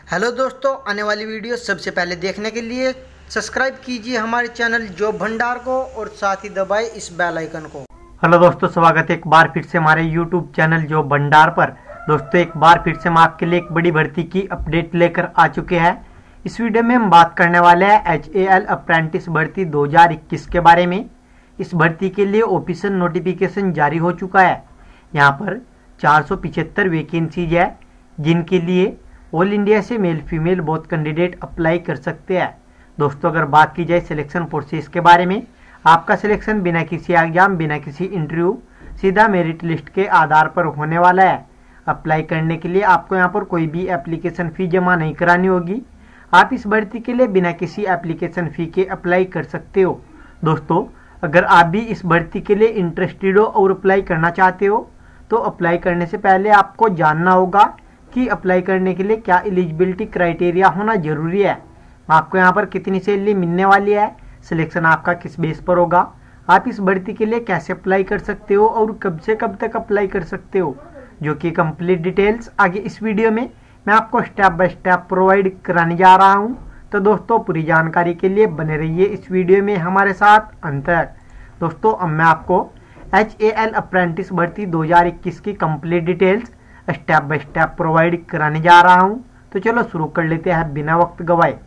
Hello दोस्तों, आने वाली वीडियो सबसे पहले देखने के लिए सब्सक्राइब कीजिए हमारे चैनल जॉब भंडार को और साथ ही दबाएं इस बेल आइकन को। हेलो दोस्तों, स्वागत है एक बार फिर से हमारे यूट्यूब चैनल जॉब भंडार पर। दोस्तों, एक बार फिर से हम आपके लिए एक बड़ी भर्ती की अपडेट लेकर आ चुके हैं। इस वीडियो में हम बात करने वाले हैं HAL अप्रेंटिस भर्ती 2021 के बारे में। इस भर्ती के लिए ऑफिशियल नोटिफिकेशन जारी हो चुका है। यहाँ पर 475 वैकेंसीज है, जिनके लिए ऑल इंडिया से male female both candidate apply कर सकते हैं। दोस्तों, अगर बात की जाए सिलेक्शन प्रोसेस के बारे में, आपका सिलेक्शन बिना किसी एग्जाम, बिना किसी इंटरव्यू, सीधा मेरिट लिस्ट के आधार पर होने वाला है। अप्लाई करने के लिए आपको यहाँ पर कोई भी एप्लीकेशन फ़ी जमा नहीं करानी होगी। आप इस भर्ती के लिए बिना किसी एप्लीकेशन फ़ी के अप्लाई कर सकते हो। दोस्तों, अगर आप भी इस भर्ती के लिए इंटरेस्टेड हो और अप्लाई करना चाहते हो, तो अप्लाई करने से पहले आपको जानना होगा कि अप्लाई करने के लिए क्या एलिजिबिलिटी क्राइटेरिया होना जरूरी है। आपको यहाँ पर कितनी सैलरी मिलने वाली है, सिलेक्शन आपका किस बेस पर होगा, आप इस भर्ती के लिए कैसे अप्लाई कर सकते हो और कब से कब तक अप्लाई कर सकते हो, जो कि कंप्लीट डिटेल्स आगे इस वीडियो में मैं आपको स्टेप बाय स्टेप प्रोवाइड कराने जा रहा हूँ। तो दोस्तों, पूरी जानकारी के लिए बने रहिए इस वीडियो में हमारे साथ अंत तक। दोस्तों, अब मैं आपको HAL अप्रेंटिस भर्ती 2021 की complete details step by step provide कराने जा रहा हूं। तो चलो शुरू कर लेते हैं बिना वक्त गवाए।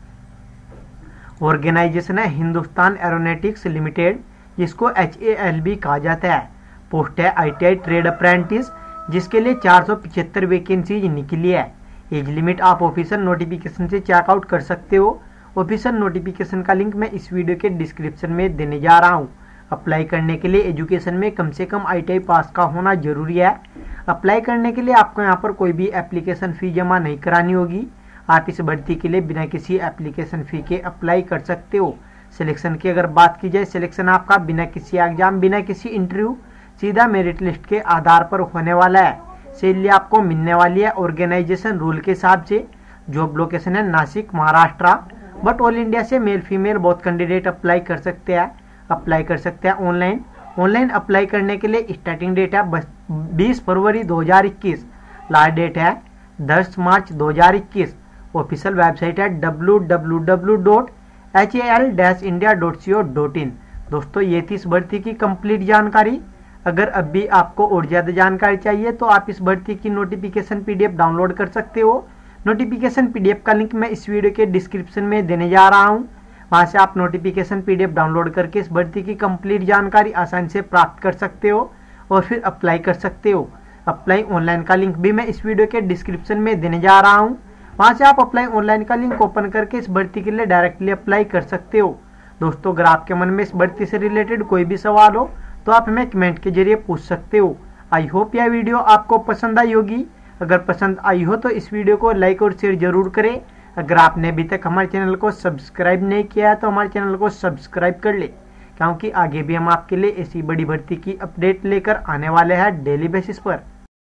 ऑर्गेनाइजेशन है हिंदुस्तान एरोनॉटिक्स लिमिटेड, जिसको HAL भी कहा जाता है। पोस्ट है ITI ट्रेड अप्रेंटिस, जिसके लिए 475 वैकेंसीज निकली है। एज लिमिट आप ऑफिशियल नोटिफिकेशन से चेकआउट कर सकते हो। ऑफिशियल नोटिफिकेशन का लिंक मैं इस वीडियो के डिस्क्रिप्शन में देने जा रहा हूँ। अप्लाई करने के लिए एजुकेशन में कम से कम ITI पास का होना जरूरी है। अप्लाई करने के लिए आपको यहाँ पर कोई भी एप्लीकेशन फ़ी जमा नहीं करानी होगी। आप इस भर्ती के लिए बिना किसी एप्लीकेशन फ़ी के अप्लाई कर सकते हो। सिलेक्शन की अगर बात की जाए, सिलेक्शन आपका बिना किसी एग्जाम, बिना किसी इंटरव्यू, सीधा मेरिट लिस्ट के आधार पर होने वाला है। सैलरी आपको मिलने वाली है ऑर्गेनाइजेशन रूल के हिसाब से। जॉब लोकेशन है Nashik, Maharashtra, but all India से male female both candidate apply कर सकते हैं। अप्लाई कर सकते हैं ऑनलाइन अप्लाई करने के लिए स्टार्टिंग डेट है 20 फरवरी 2021, लास्ट डेट है 10 मार्च 2021। ऑफिशियल वेबसाइट है www.hal-india.co.in। दोस्तों, ये थी इस भर्ती की कंप्लीट जानकारी। अगर अब भी आपको और ज़्यादा जानकारी चाहिए तो आप इस भर्ती की नोटिफिकेशन PDF डाउनलोड कर सकते हो। नोटिफिकेशन PDF का लिंक मैं इस वीडियो के डिस्क्रिप्शन में देने जा रहा हूँ। वहाँ से आप नोटिफिकेशन PDF डाउनलोड करके इस भर्ती की कंप्लीट जानकारी आसानी से प्राप्त कर सकते हो और फिर अप्लाई कर सकते हो। अप्लाई ऑनलाइन का लिंक भी मैं इस वीडियो के डिस्क्रिप्शन में देने जा रहा हूँ। वहाँ से आप अप्लाई ऑनलाइन का लिंक ओपन करके इस भर्ती के लिए डायरेक्टली अप्लाई कर सकते हो। दोस्तों, अगर आपके मन में इस भर्ती से रिलेटेड कोई भी सवाल हो तो आप हमें कमेंट के जरिए पूछ सकते हो। आई होप यह वीडियो आपको पसंद आई होगी। अगर पसंद आई हो तो इस वीडियो को लाइक और शेयर जरूर करें। अगर आपने अभी तक हमारे चैनल को सब्सक्राइब नहीं किया है तो हमारे चैनल को सब्सक्राइब कर ले, क्योंकि आगे भी हम आपके लिए ऐसी बड़ी भर्ती की अपडेट लेकर आने वाले हैं डेली बेसिस पर।